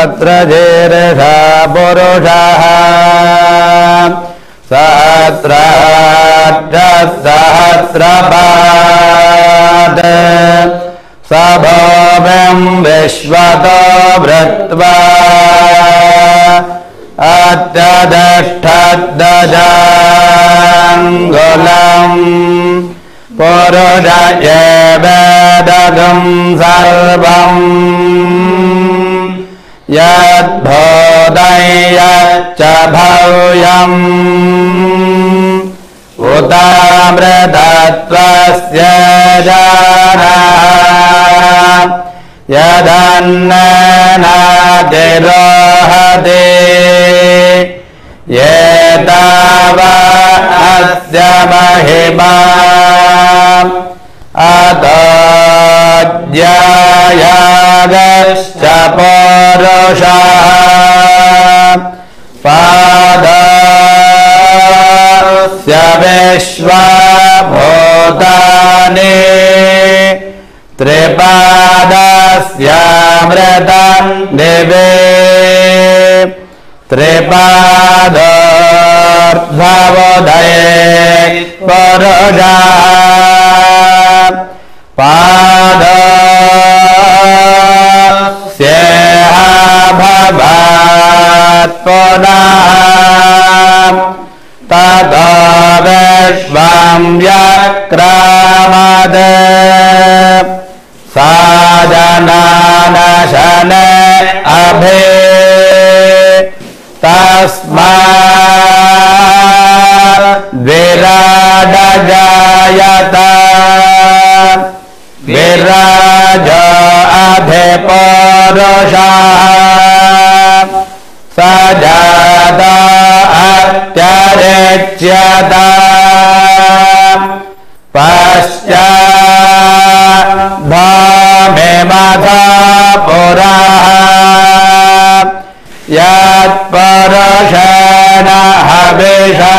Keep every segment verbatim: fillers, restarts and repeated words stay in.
सहस्रशीर्षः पुरुषः सहस्राक्षसहस्रपाद स भूमिं विश्वतो भृत्वा अत्यधिष्ठद्दजाङ्गुलम् पुरुष एवेदगं सर्वम् यद्भूतं यच्च भव्यम् उतामृतत्वस्य जानः यदन्नेनातिरोहति एतावा अस्य महिमा अतो ज्यायागश्च पौरुषः पादस्य विश्वभूतानि त्रिपादस्यामृतं दिवे त्रिपादोर्ध्वोदये पुरुषः पादस्येह भवात् पुनः ततो विश्वं व्यक्रामत् साजनानशन अभि तस्माद् विराजजायत विराजो अधिपौरुषः स जात अत्यरिच्यत पश्चात् भूमिमथ पुरः यत्पुरुषेण हविषा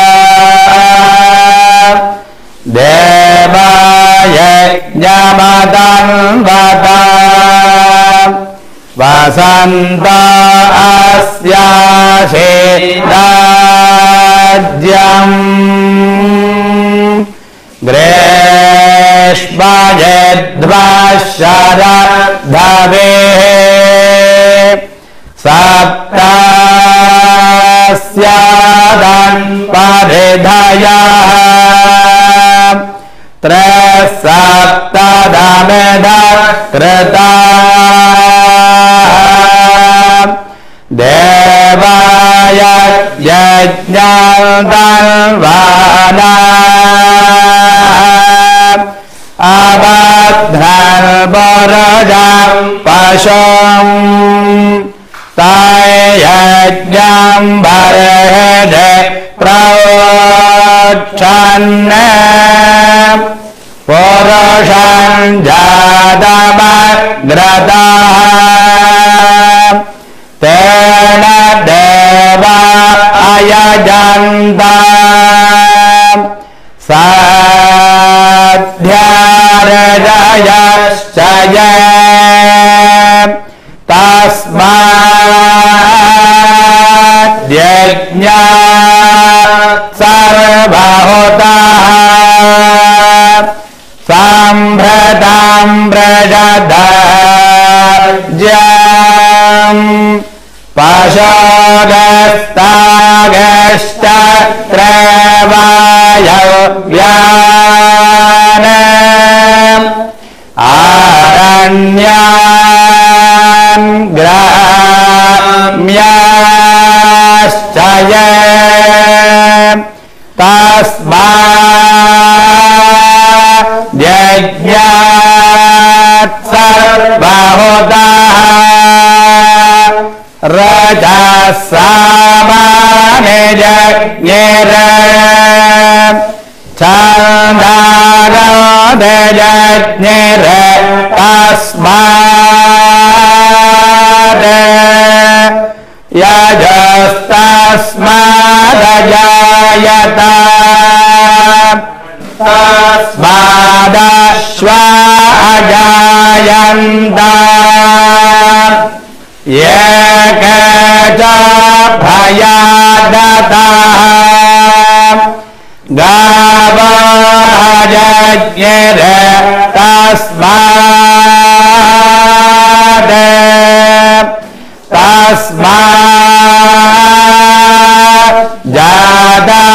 देवयज्ञमदन्वत वसन्त अस्यासि राज्यम् ग्रीष्मयद्वशरद्धवेः सप्तास्यादन् परिधयः त्रयसप्तदमिध कृताः देवाय यज्ञान्तर्वाणाः अबध्नर्बरजं पशुम् तयज्ञं बर्हिः प्रोक्षन् पुरुषं जातमग्रतः तेन देवा अयजन्त साध्यारजयश्च ये तस्माद् यज्ञात् सर्वहुतः सम्भृतं व्रजधाज्यम् पशोगस्तागश्च त्रयवायव्यान् आरण्यान् ग्राम्याश्च ये तस्माद् यज्ञात् सर्वहुतः रजसामानिजज्ञेर छन्दागोदयज्ञेर तस्माद् यजस्तस्मादजायत तस्मादश्वा अजायन्त ये यदताः गावः तस्मात् तस्मात् जाता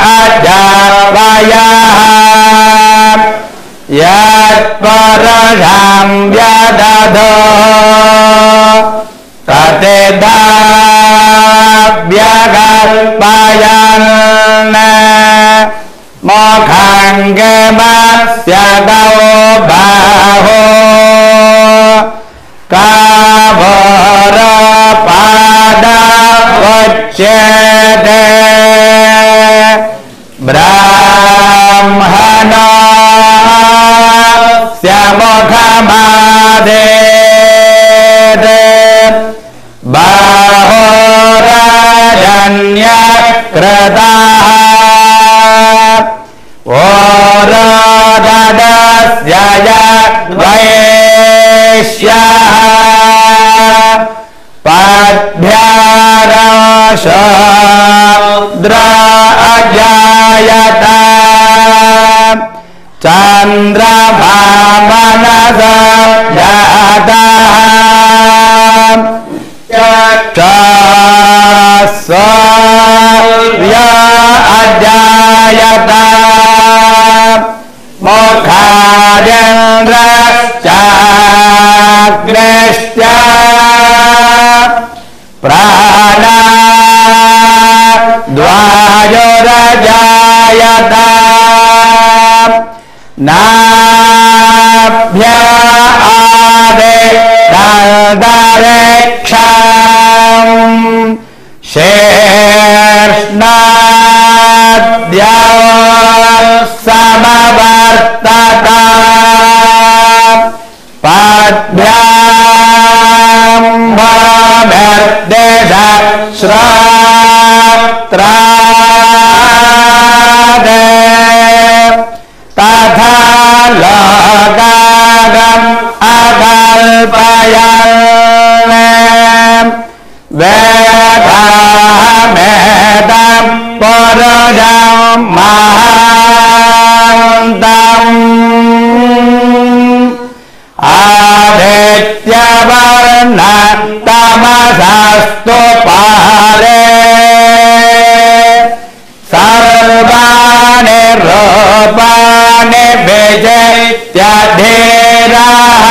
अजावयः यत्परशं व्यदधो ततेदाव्यकल्पयन् मोखाङ्गमस्य गौ बाहो काभोरपादवच्यते ब्राह्मणस्य मुखमादेत् बाहोरजन्यकृताः ओरोदस्य वैश्यः पद्भ्यारशूद्र अजायत चन्द्रभामनसो जातः चक्षुः अजायत मुखादिन्द्रश्चाग्निश्च प्राणाद्वायुरजायत नाभ्या आदिरन्तरिक्षम् शीर्ष्णाद्या समवर्तत पद्भ्यां भवद्देश श्रोत्राद् तथा लोकागम् अकल्पयन् वेदाहमेदं पुरुषं महान्तम् आदित्यवर्ण तमसस्तु पारे सर्वाणि रूपाणि विजित्यधीरः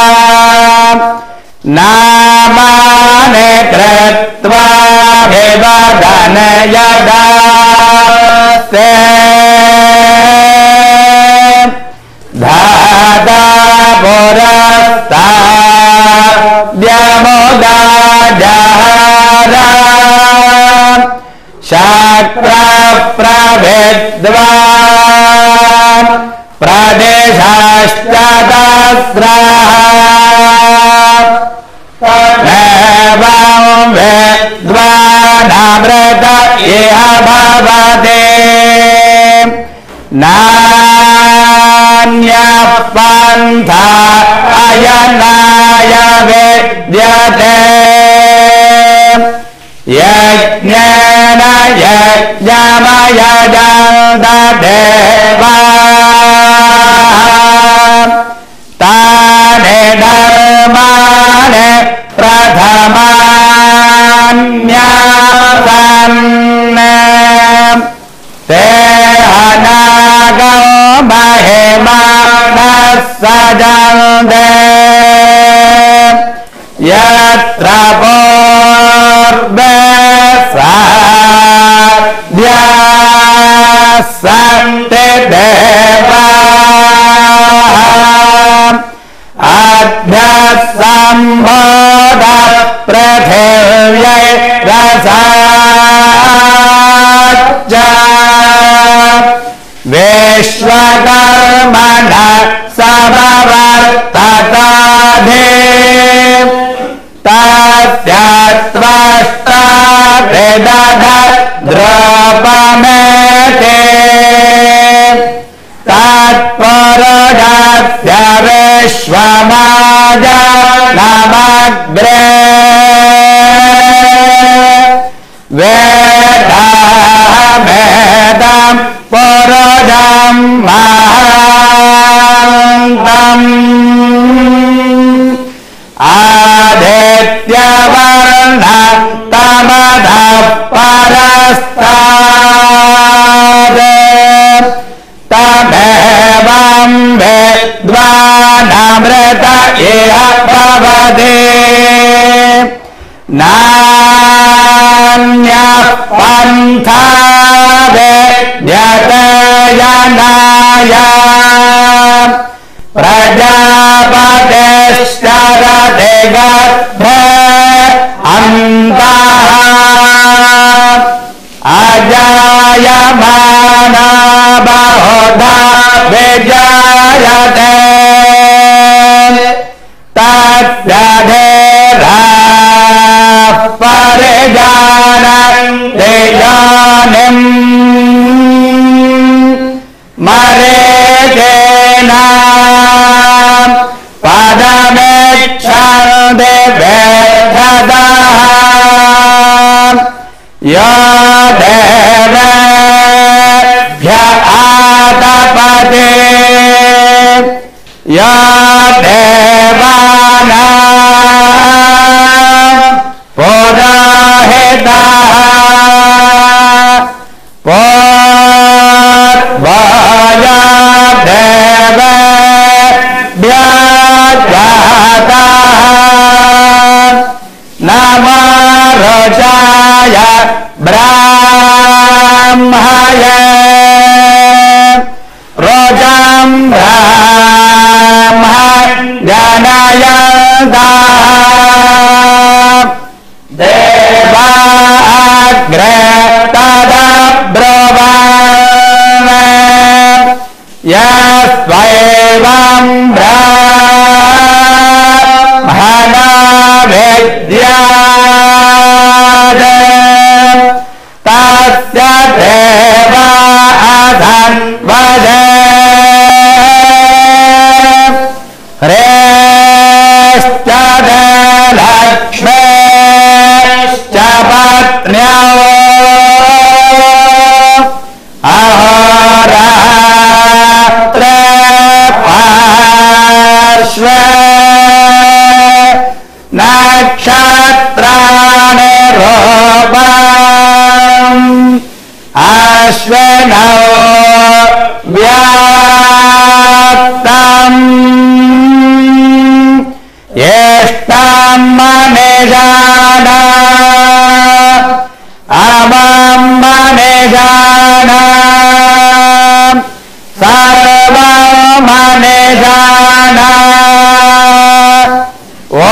नामानि कृत्वा विवदन् यदास्ते धाता पुरस्ताद्यमुदा जहार शक्रप्रविद्वान् प्रदेशश्चतस्रः एवं विद्वानमृत इह भवते नान्यः पन्था अयनाय विद्यते यज्ञेन यज्ञमयजन्त देवाः तानि धर्माणि प्रथमान्यासन् ते अनागो महिमानः सजन्ते यत्र पूर्वे साध्याः सन्ति देवाः अभ्यसम्भोध पृथिव्यै रसाच्च विश्वकर्मणः समवर्तताधि तस्य त्वष्टा विदध द्रवमेते तत्पुरुषस्य विश्वमाजनमग्रे वे विद्वानामृत इह भवति नान्यः पन्था विद्यते यनाय प्रजापतिश्चरति गर्भे अन्तः अजायमाना बहुधा विजायते तद्दधेराः परिजानन्ति योनिम् मरीचीन पदमिच्छन्ति वेधतः यो देवेभ्य आतपते यो देवानां पुरोहितः पूर्वया देवेभ्य जातः नमो रोषाय ब्राह्मय रोजं ब्राह्म जनयन्तः देवाग्रे तदब्रुवन् यस्त्वैवं ब्राह्मण विद्यात् तस्य देवा अधन्वदे ह्रेश्च लक्ष्मीश्च पत्न्यौ अहोरात्रे पार्श्वे नक्षत्राणि रूपम् अश्विनौ व्याप्तम् येष्टां मनिषाण अमं मनिषाण सर्वं मनिषाण ॐ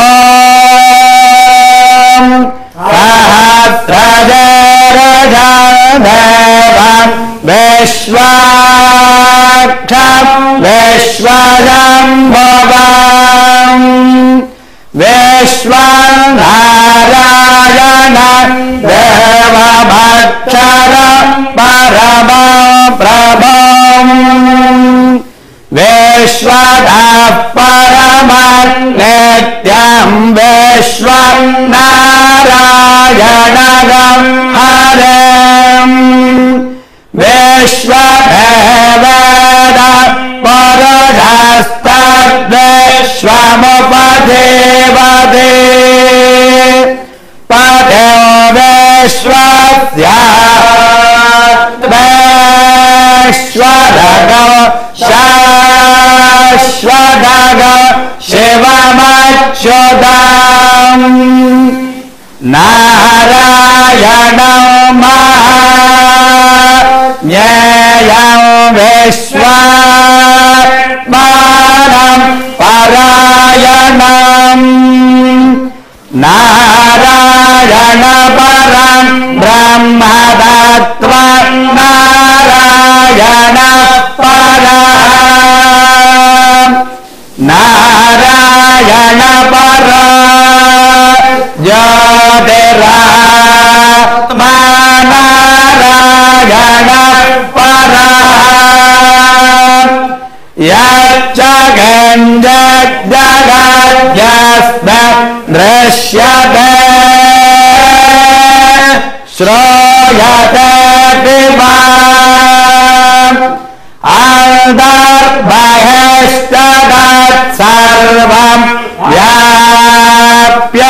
सहस्रजरजदेवं विश्वाक्षं विश्वशम्भुवं विश्वनारायणं देवमक्षरं परमं प्रभुं विश्वतः परमं नित्यं विश्वनारायणं हरिं विश्वदेवेद पुरुषस्तद्विश्वमुपजीवते पदो विश्वस्यात्मेश्वरगो शाश्वतगो शिवमच्युतम् नारायणो महाज्ञेयं विश्वात्मानं परायणम् नारायण परं ब्रह्म तत्त्वं नारायण परं नारायण परं ज्योतिरात्मा नारायण परं यच्च गञ्जगद्यस्मत् दृश्यते श्रूयते पिबाम् अन्तर्बहिस्तत्सर्वं व्याप्य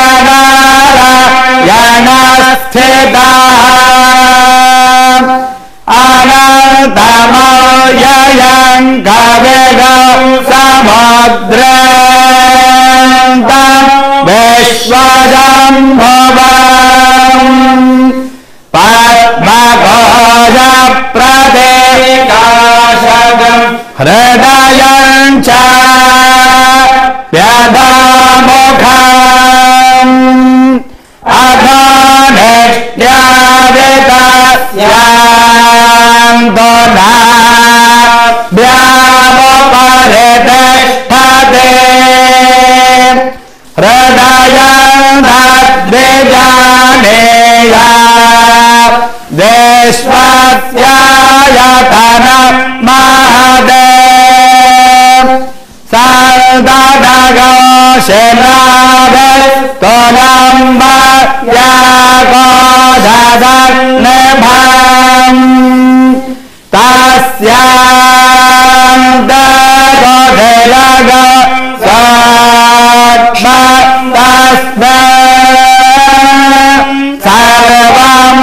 नारायणस्थितः अनन्तमौ ययं कवेगं समुद्रन्तं विश्वजम्भवम् पद्मघोष प्रदेकाशगं हृदयं च व्यधामुखम् अघनिष्ट्यावितस्यान्तो नाभ्यामुपरितिष्ठते हृदयं तद्विजानेया विश्वस्यायतनं महदे सल्दनगोशनाभस्तोलम्बयागोदन्नभम् तस्यान्तगोधिलगो साक्षात्तस्मै सर्वं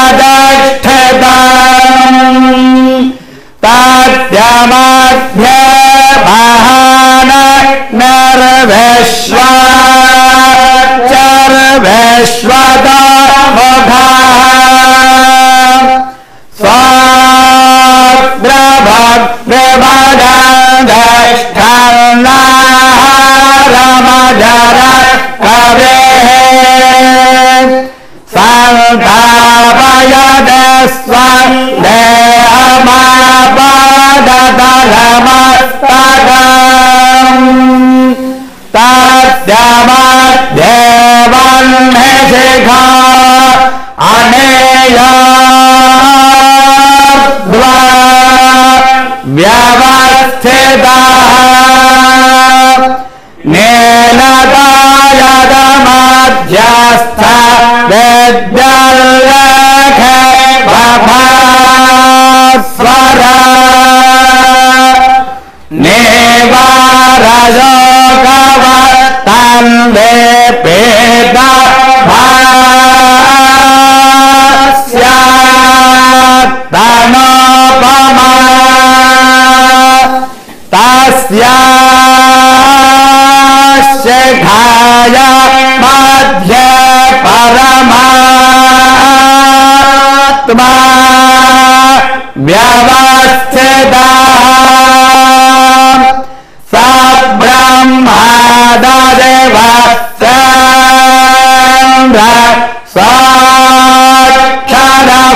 प्रतिष्ठितम् तद्यमध्ये महान निर्विश्वाचर्विश्वतमुखः स्वाद्रभग्विभजन्धष्ठन्नाहारमजर कवेः सन्तापयते स्वं देहमापादतलमस्तकम् तस्यमध्ये वह्निशिखा अनेयाद्वा व्यवस्थितः नीलतायतमध्यस्थ विद्याल्लेखे प्रभास्वर नेवारजोगवत्तन्वेपेता भास्यात्तनोपमा तस्याशिखाय मध्ये परमात्मा व्यवस्थितः स ब्रह्माददेवश्चन्द्र साक्षरः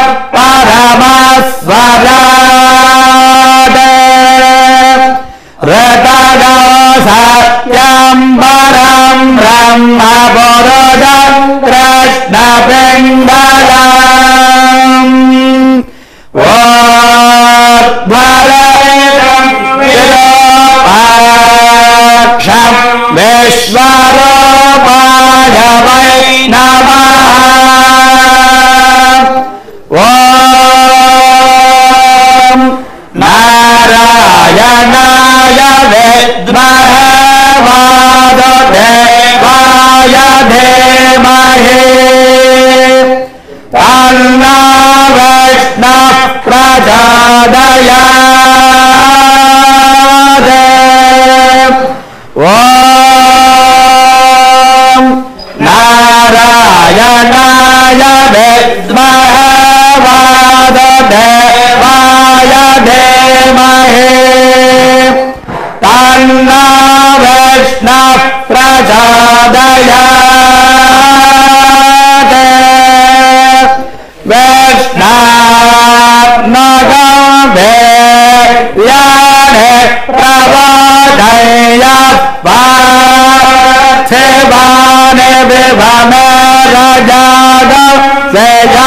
परमस्वराद ऋतगो सत्यं परं ब्रह्म पुरुषं कृष्णपिङ्गलम् वोद्भरं विरूपाक्षं विश्वरूपाय वै नमः ॐ नारायणाय विद्महे वासुदेवाय धीमहि तन्नो विष्णुः प्रचोदयात् ॐ नारायणाय विद्महे वासुदेवाय धीमहि तन्नो विष्णुः प्रचोदयात् विष्णात्मगम्भीर्याणि प्रबोधय पार्थिवानि विभमेरजागो सेजा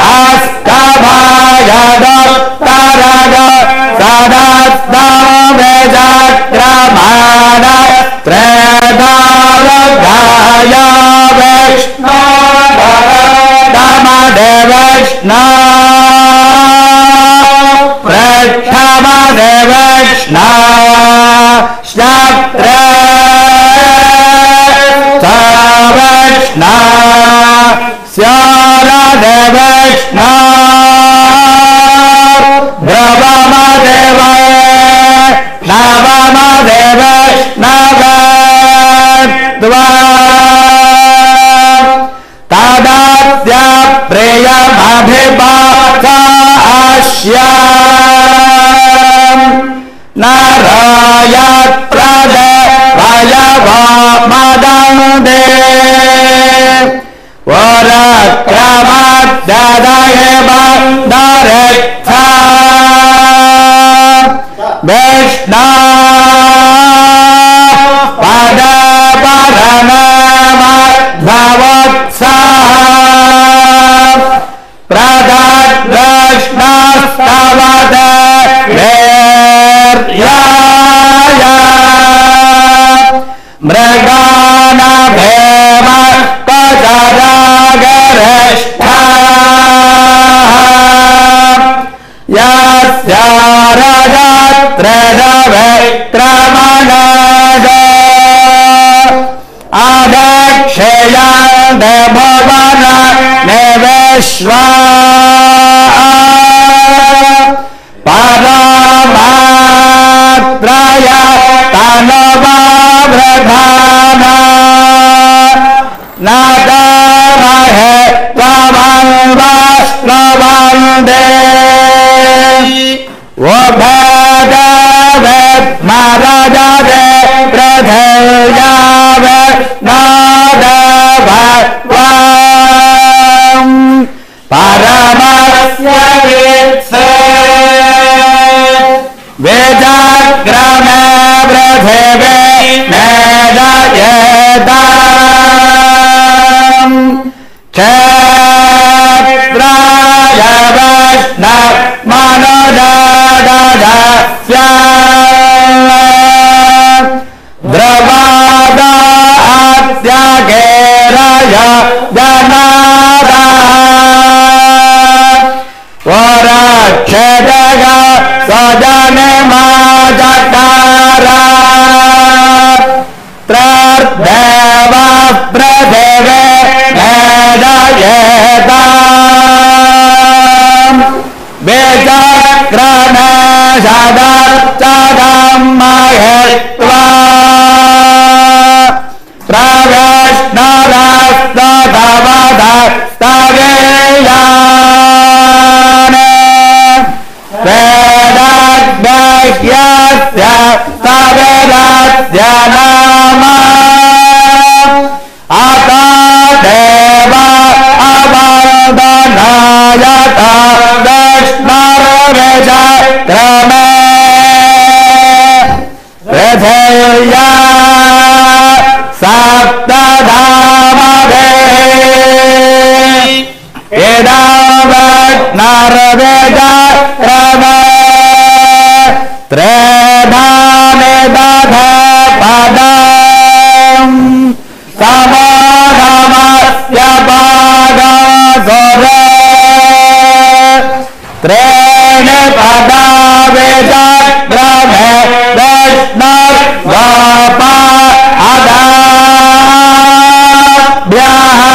अस्तभायगो तरगो सदस्तमविचक्रमाण त्रेधारुगाय Vishnu भरतमदेवष्णो प्रक्षमदेवष्णो शत्रे सवष्णो Rajatramanada Adakshayanda Bhavana Neveshva Paramatraya Tanava Vradhana Nadamahe Tavan Vastavande Vabhadavet Marajade Pradhayavet Nadavatvam Paramasya Vitse Vedakrame Pradhave Medayetam Kshetraya Vaishnav Manodadadasya Dravada Atyageraya Janada Varachadaga Sajane Majatara Trardeva Pradeve Medayetam Vejakrana Sadarchadam Mahetva Pravashnaravadavadaveyane Vedadvahyasya Savedasya Nama Atadeva Avardanayata Vishnaravejatkrame Vedheya Saptadhamade Edavatnarvejatkrame Tredhane Dadha Padam Samadhamasya Bhagasore Trene Padavejakrame Vaishnav Vapa Adabhyaha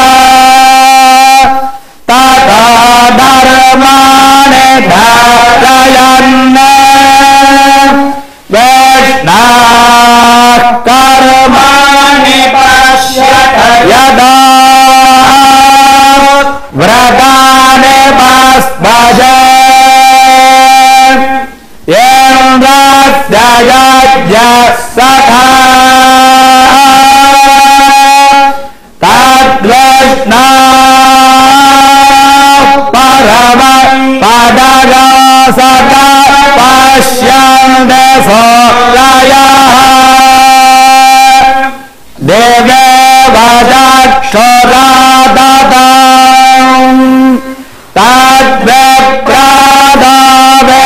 Tata Dharmane Dharayanne Vaishnav Karmani Pashyata Yada Vratane Pasbhaja Yendrasya Yajya Sakha Tadvishnav Parama Padagasaka Pashyante Sorayaha Deve Vajakshoradatam Tadvipradave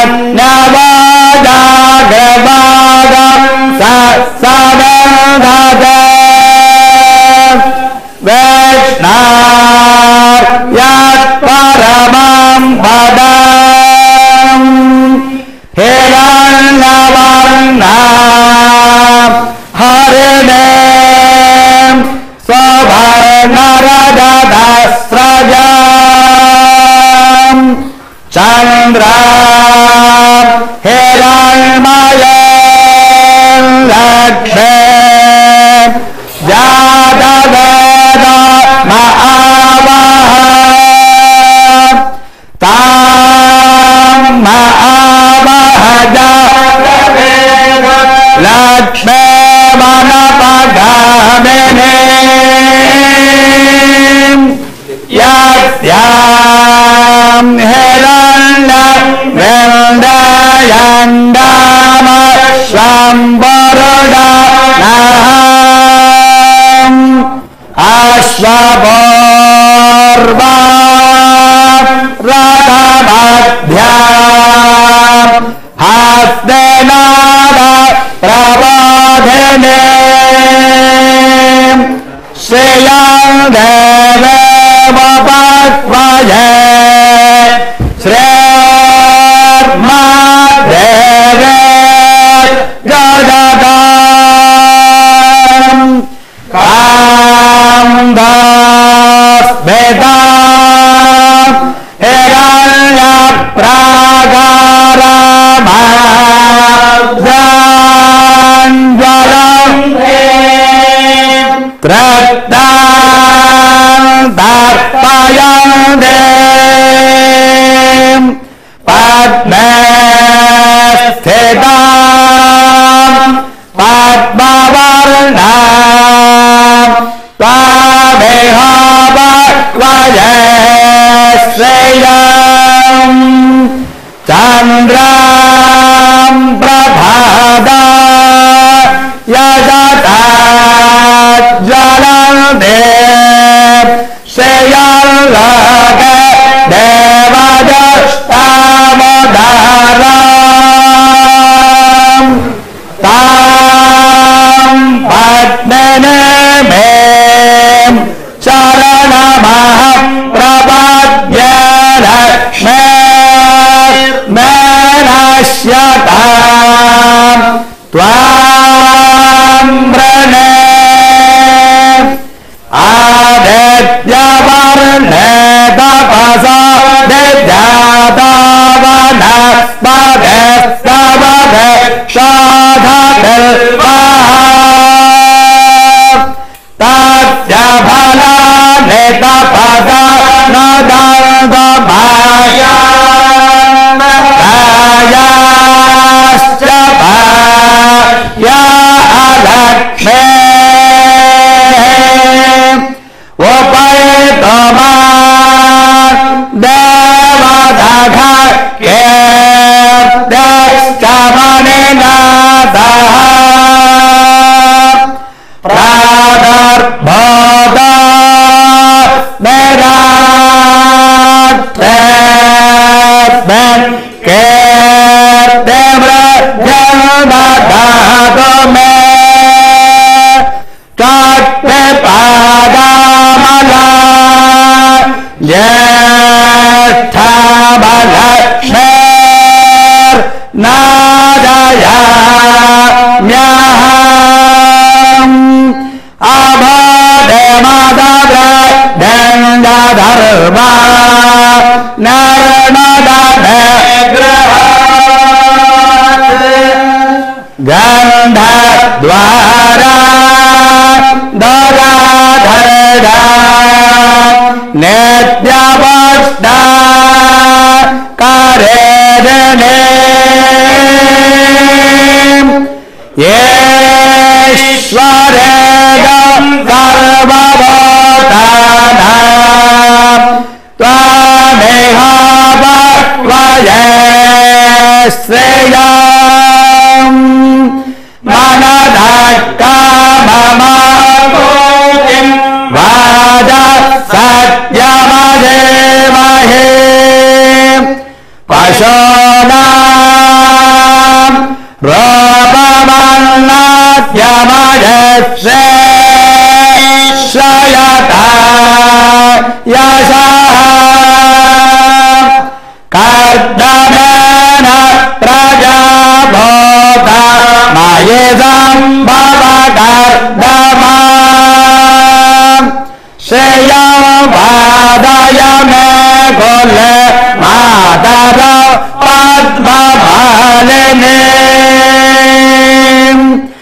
Pannavajagravagam Sasadandhate Vaishnav Yat Paramam Padam Hiranyavarnam Haridem Savarnarajadasrajam Chandram Hiranmayam Lakshem Jadaveda Ma'avaha Tam Ma'avaha Jadaveda Lakshmanapagamene Yasyam Hiranya Vendayandama Shambharada Naham Ashvaborva Radhamadhyam Hasdenada Prabodhane Sriyam Deve Vapakvaye Sriyarma Vajane Yeshwaredam Sarvabhotanam Tvameha Bhakvayesreyam Manadakamamutim Vaja Satyamadevahe Pashonam Ropamannatyamajeshe Shayata Yasha Kardamena Prajabhota Mayezam Bhavakardamam Sheyam Vadayame Kole Madara Padmabhalinim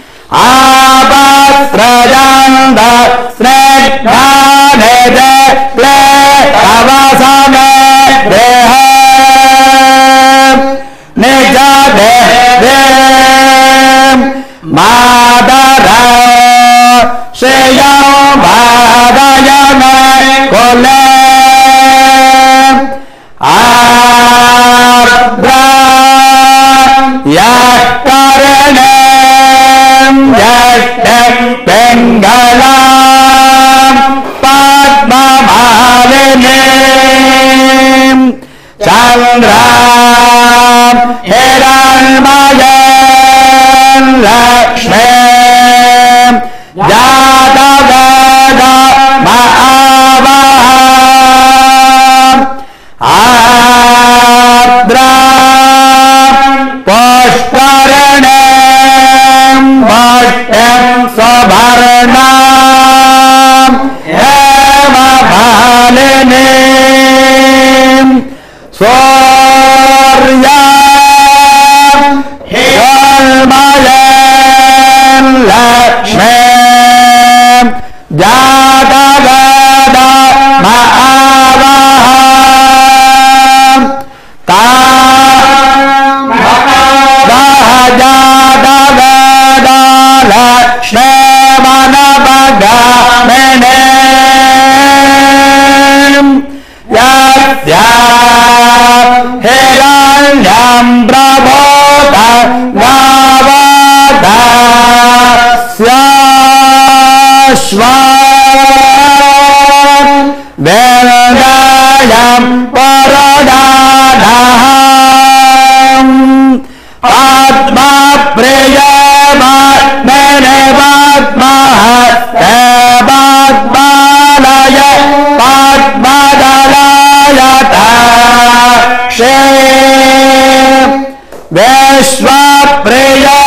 Abastrayanda Snedhanede Kletavasame Dehem Nijadevim Madara Sheyam Vadayame Kole Abra Yakarenem Yashtem Bengalam Padmabhalinim Chandram Hiranmayan Lakshmim Jataveda Ma'avaham Abra Pushkaranem Bhattem Sabharnam Hemabhalinim Suryam Hiranmayan Lakshmim Jataveda Ma'avaham Tam Jataveda Lakshmimanapadamenim Yasya Hiranyam Prabhota Gavata Syashvam Vendayam Paradadaham Padma Priyamatmene Padmahaste Padmalaya Padmadalayata Shem Vishwa Priya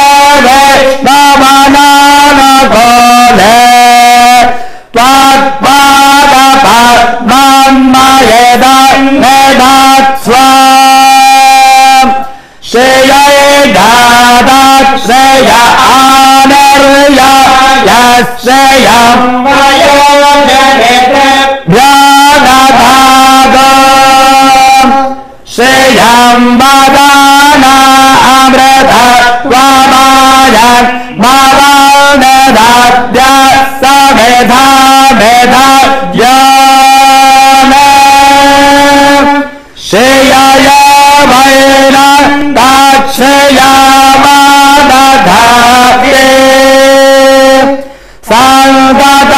Vishnavananakole Padpada Padmanmayedan Medatsvam Shreya Dadat Shreya Anarya Yasyayam Vayodhanete Vyanadagam Sheyam Badana Amrita Vamayan Mavalnedadya Samedha Medha Yana Sheyaya Vaina Dachayama Dadhate Sangata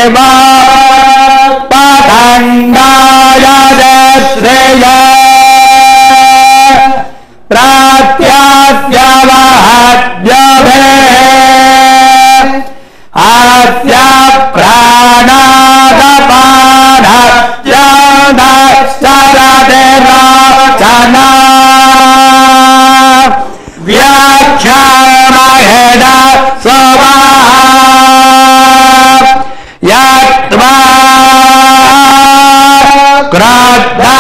देवा पतंगाय श्रेय प्रत्याद्यवहद्यभे आद्य प्राणादपानद्यदश्चरते राचना व्याख्यामहेण स्वभा यत्वा क्रोधा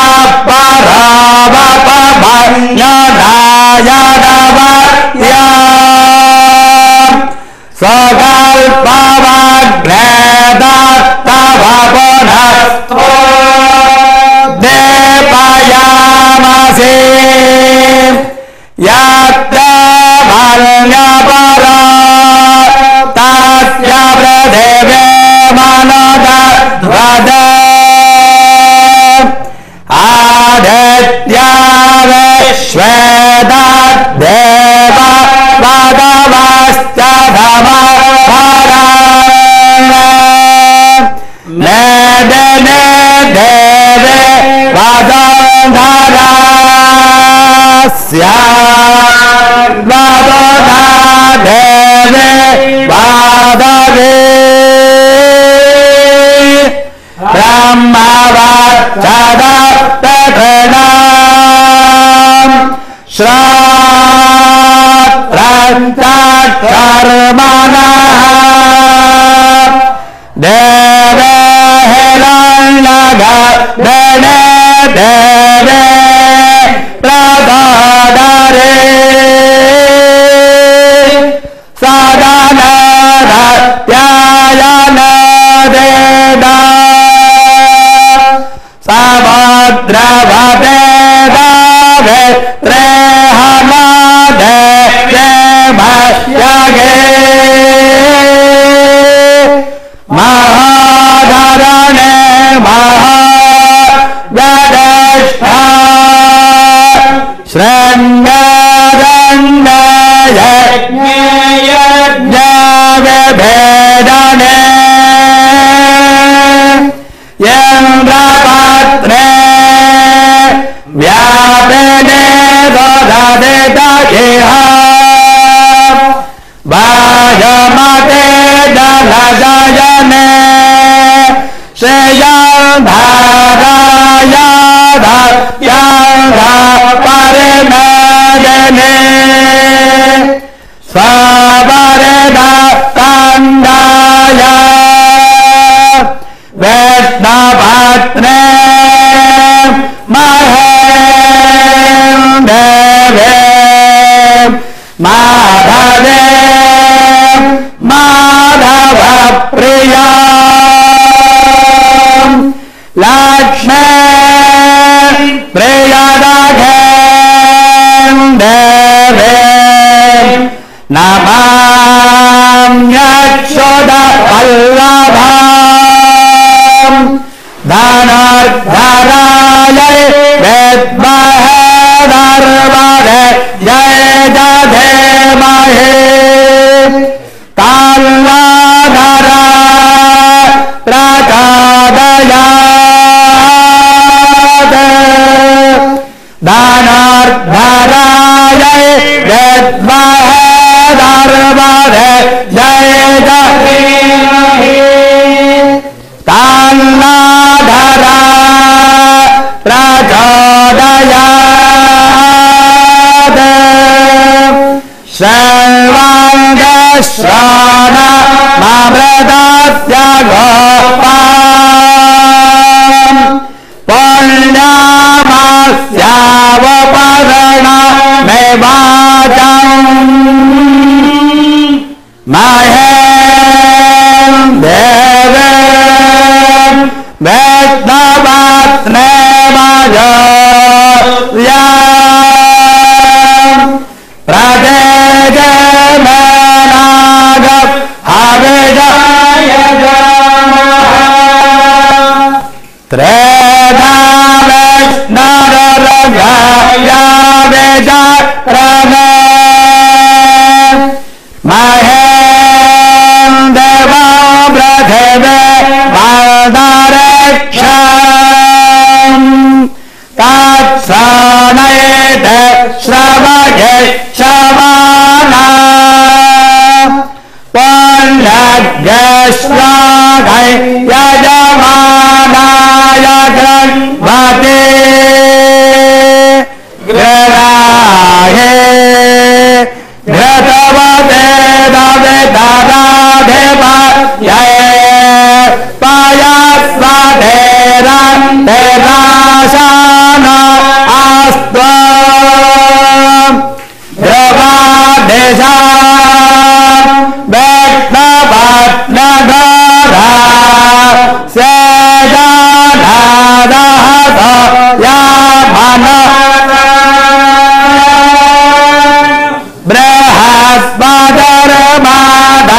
परावपभयनायनवत्या स्वकल्पवग्नेदत्तभवनस्त्वो देपयामसि यत्र भल्यपरा तस्य प्रदेवे मनोदध्वद आदित्या विश्वेदद्देव वदवश्च धमभरा नेदने देवे वदन्धरस्य वदना देवे वदवे ब्रह्मवच्चदत्तघ्नाम् श्रात्रञ्चकर्मणः देवे हिरण्यगर्भणे देवे प्रददरे सदनरत्यायन देदा समुद्रवते दावे त्रेहमादे भयगे महाधरणे महाव्यदष्टा श्रृङ्गारण्य यज्ञे यज्ञविभेदने यन्द्रपत्रे व्यापिने दधदितगिह वायमते जलजयने श्रेयन्धाराय धत्याङ्घपरिमेदने स्ववरदकन्दाय विष्णुपत्ने महेन्द्रवे माधवे माधवप्रिया लक्ष्मी प्रियदघेन्द्रवे नमाम्यच्युतवल्लभा धनुर्धराय विद्महे धर्मणे जय जधेमहे ताल्लाधरा प्रचोदयात् धनुर्धराय विद्महे धर्मणे जय जधेमहे ताल्लाधरा प्रचोदयात् सर्वाङ्गश्राण ममृतस्य गोपाम् पुण्यामस्यावपरणमेवाचम् महेन्द्रवे वेत्नवत्ने मजोर्या प्रदेजमेनाग हविजाय त्रेधा विष्णुररघया विचक्रमे महेन्द्रवा पृथिवे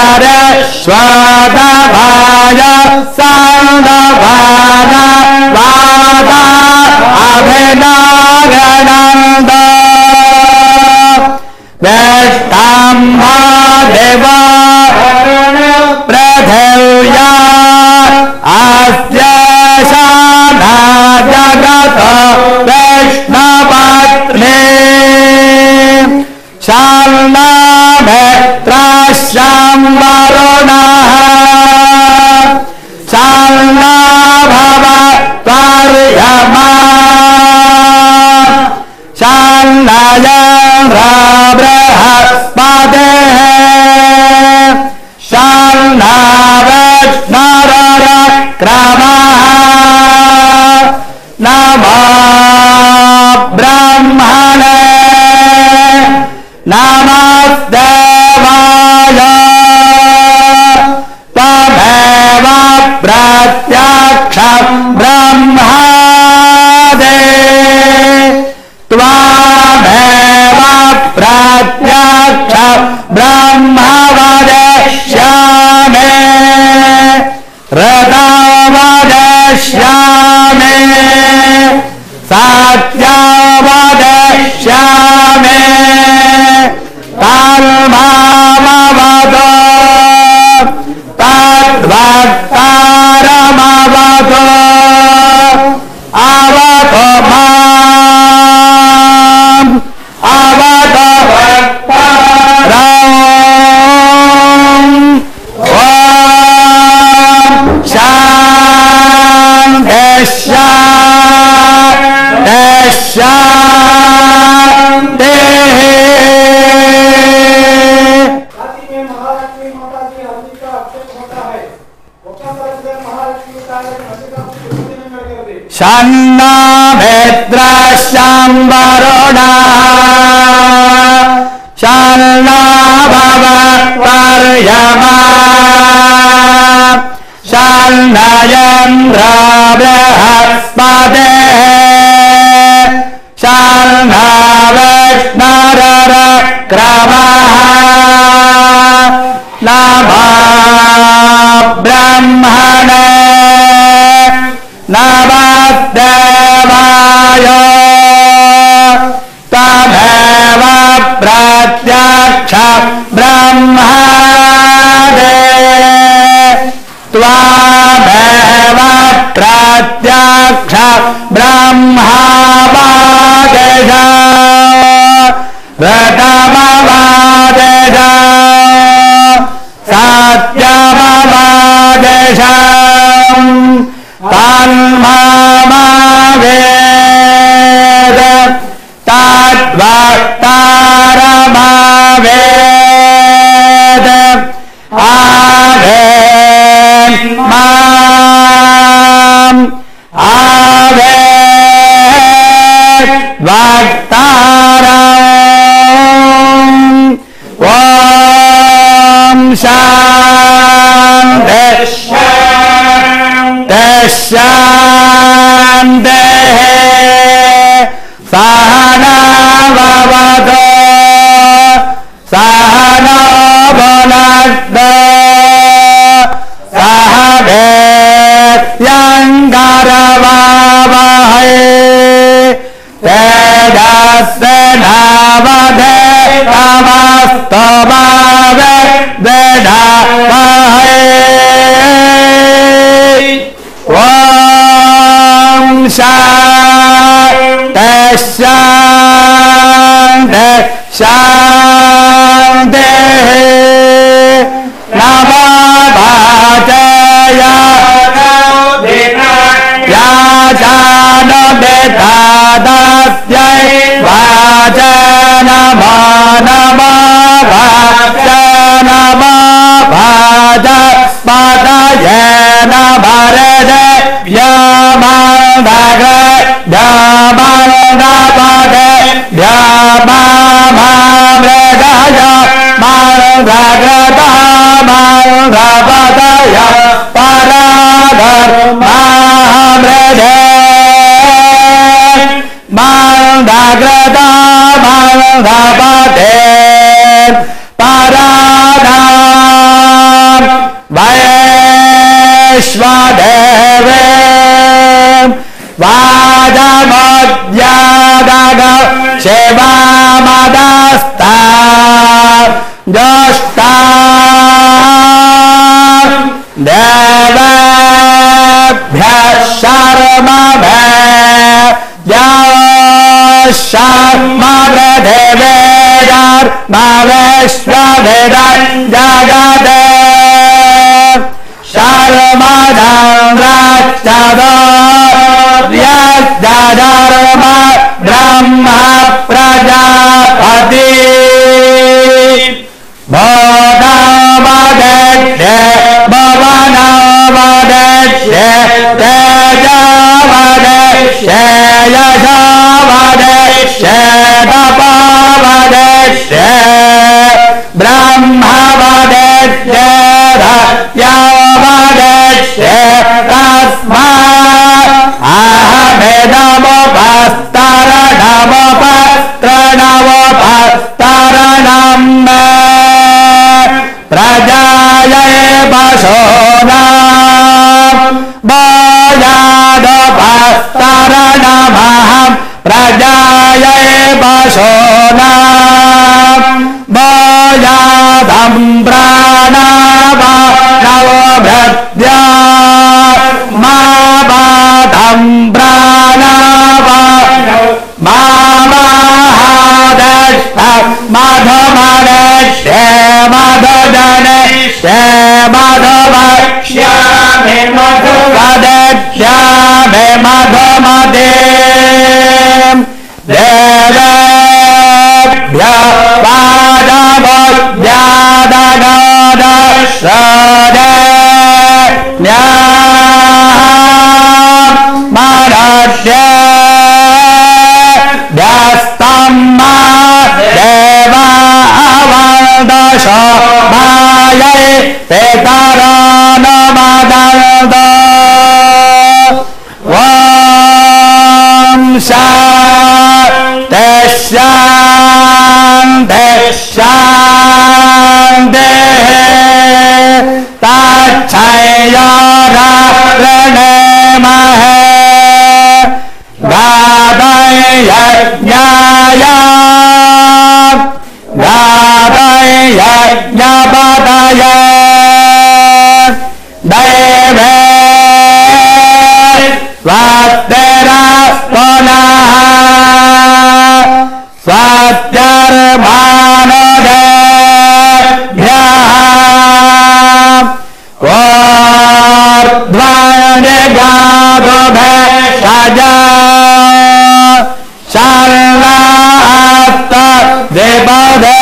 स्वतभाय संदभान वाता अभिनागनन्द वेष्टाम्भा देवा पृथिव्या अस्य शाना जगत वैष्णवत्ने शाल्नाभेत्राश्यां वरुणः शाल्नाभव त्वर्यमा शाल्नयन्द्र बृहस्पतिः शाल्नवैष्णवक्रमः नमो ब्रह्मणे नमस्देवाय त्वमेव प्रत्यक्षं ब्रह्मादि त्वमेव प्रत्यक्षं ब्रह्म वदिष्यामि ऋतं वदिष्यामि सत्यं वदिष्यामि तन्मामवतु तद्वक्तारमवतु अवतु माम् अवतु वक्तारम् ॐ शान्ति शान्ति शान्तिः। शान्नाभेद्राश्यां वरुणः शान्नाभव त्वर्यमा शाल्नयन्द्र बृहस्पतिः शाल्नवैष्णवक्रमः नमो ब्रह्मणे नमस्देवाय त्वमेव प्रत्यक्षं ब्रह्मादि त्वमेव प्रत्यक्षं ब्रह्म वदिष् ऋतमवदिष् सत्यमवदिष् तन्मामवेद तद्वक्तारमवेद आवेन् माम् आवेन् वक्तारम् ॐ शान्ति शान्तिः सहनाववतु सहनो भुनक्तु सह वीर्यङ्करवावहै तेजस्विनावधीतमस्तु मा विद्विषावहै शान्ति शान्ति शान्तिः नमो वाचया याचानुदितादस्यै वाचनमो नमो वाचनमो वाचस्पतये नमः व्यामन्दग व्यामन्दपद Madhadevedar Bhaveshwavedar Jagade Sharmadam Rachadar Yasdadarma Brahma Prajapati Bodhavadeshe Bhavanavadeshe Tejavadeshe Yashavadeshe Tapavadeshe Brahmavadeshe Yavadeshe Tasma Ahamedamopastranamopastranamopastranam Prajaye Basonam Bhajadopastaranamaham Prajaye Basonam Bhajadam Pranavadavabhradya Mabadam Pranavadavabhradya Mamahadashta Madhamadashe Madhadanashe Madhavakshame Madhavadashyame Madhamadim Devebhya Vadavadhyadagada Shradanyam Madashe Dastamma Deva Avaldasha Bhaye Petarana Madalda Vamsa Teshante Shante Tachayara Pranemahe Gadaya Nyaya Gadaya Nyabadaya Deve Svatera Sponaha Svatyarmanodebhya Vardvanyagodbheshaja Sharvata Depade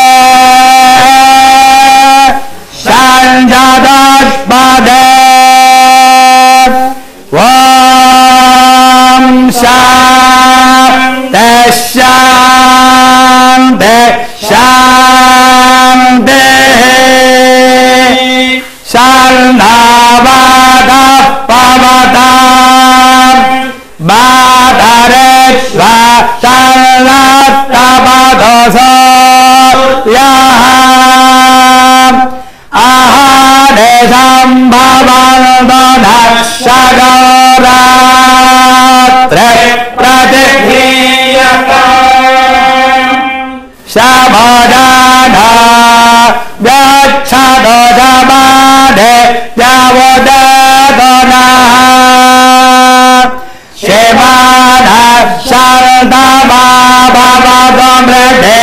Sanjadashpade Vamsa Teshante Shante Sharnavada Pavatam Bhadareshva Sharnatabhadosa Yaham Ahadesham Bhavandana Pratidhiyata Shabodana Gachado Jamade Yavodadona Shemana Shardama Bhavagomrede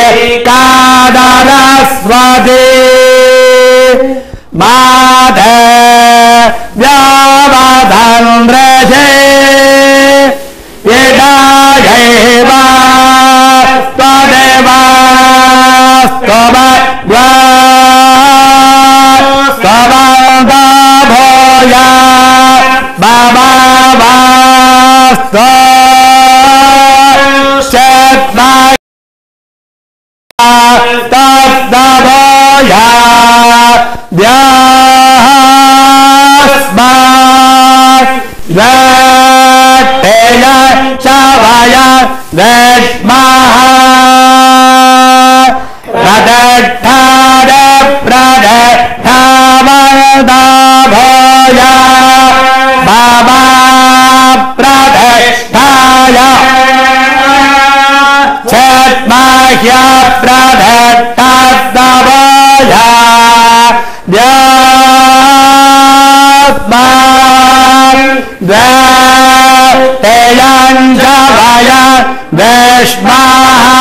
Kadaraswati Madhe Vyavadandreje Yedayeva Tadeva Stabhya Stabhya Bhoya Baba Vasta Shetna Tadavoya Vyasma Veteya Chavaya Veshmaha Pradethada Pradethavaldabhoya Baba Pradethaya Chetmahya Pradethavaya Vyasma Veteya Chavaya Veshmaha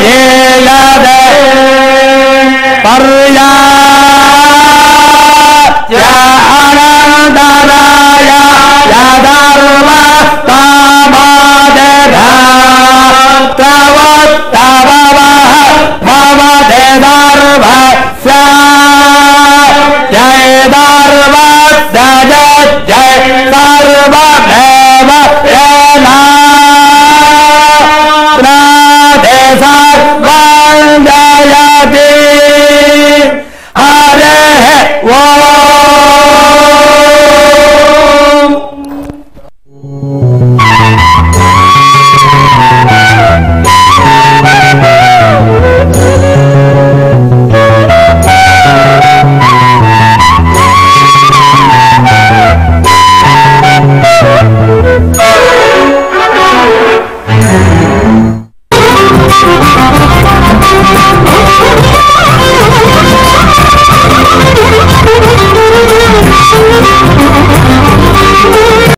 Yelade Par